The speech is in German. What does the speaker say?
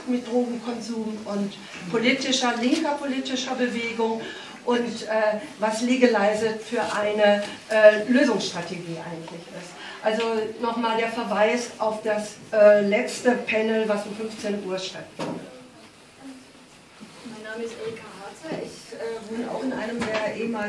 macht mit Drogenkonsum und linker politischer Bewegung und was Legalize für eine Lösungsstrategie eigentlich ist. Also nochmal der Verweis auf das letzte Panel, was um 15 Uhr stattfindet. Mein Name ist Erika Harzer, ich wohne auch in einem der ehemaligen